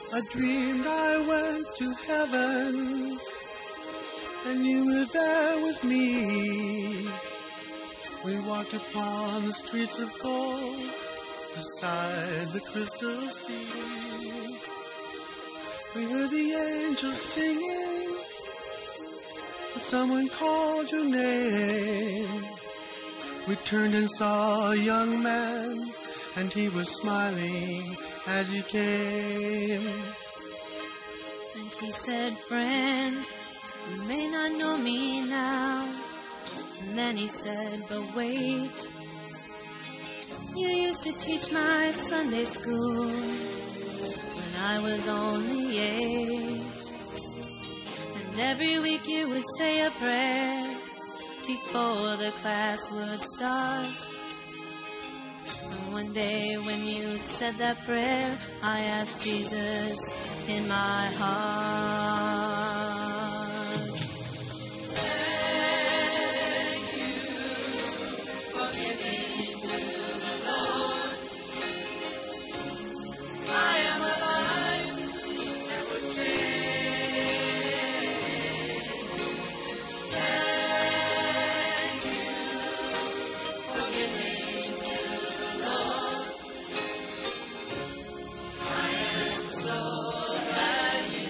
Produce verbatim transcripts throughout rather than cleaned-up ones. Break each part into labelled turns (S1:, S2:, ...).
S1: I dreamed I went to heaven, and you were there with me. We walked upon the streets of gold, beside the crystal sea. We heard the angels singing, but someone called your name. We turned and saw a young man, and he was smiling as he came.
S2: And he said, friend, you may not know me now. And then he said, but wait, you used to teach my Sunday school when I was only eight. And every week you would say a prayer before the class would start. And one day when you said that prayer, I asked Jesus in my heart. Thank you for giving to the Lord. I am alive and was changed. Thank you for giving to the Lord. I am so glad you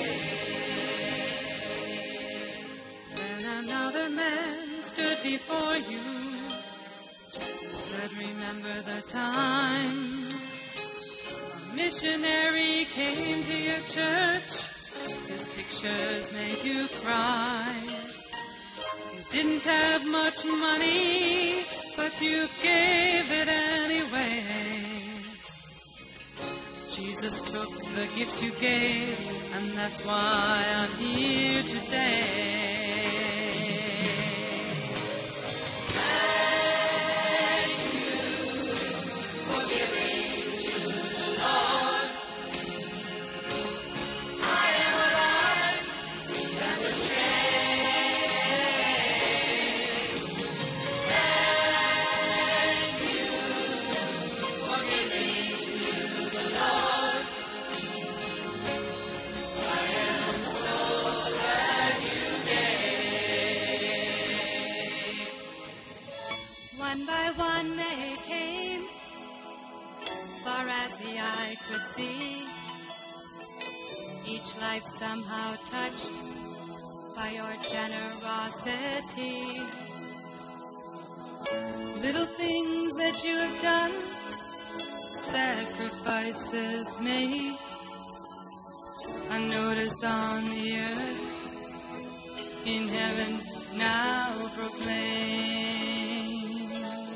S2: gave. Then another man stood before you, said, remember the time a missionary came to your church. His pictures made you cry. You didn't have much money, but you gave it anyway. Jesus took the gift you gave, and that's why I'm here today. Thank you for giving to the Lord. I am alive and was changed. Thank you for giving to the Lord. I am so glad you gave. One by one they came, far as the eye could see. Each life somehow touched by your generosity. Little things that you have done, sacrifices made, unnoticed on the earth, in heaven now proclaim.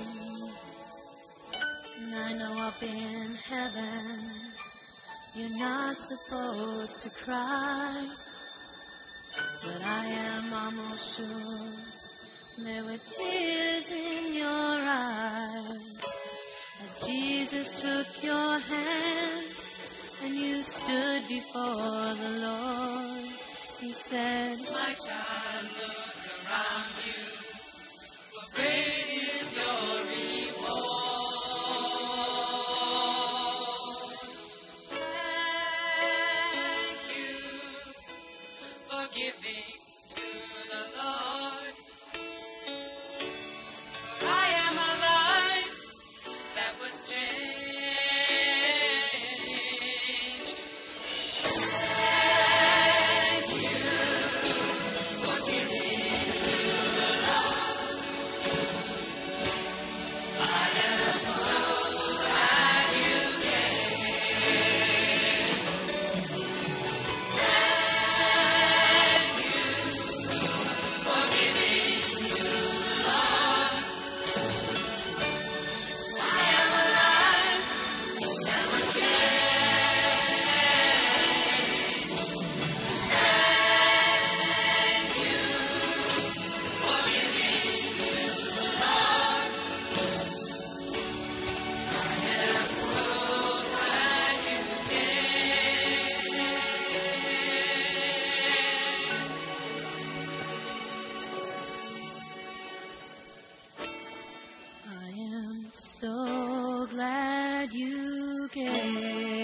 S2: And I know up in heaven you're not supposed to cry, but I am almost sure there were tears in your eyes as Jesus took your hand and you stood before the Lord. He said, my child, look around you, for great is your reward. Thank you for giving to the Lord. For I am a life that was changed. Thank you for giving to the Lord. I am so glad you gave. Thank you for giving to the Lord. I am alive and was changed. Thank you for giving to the Lord. I am so glad you gave. I am so glad you gave.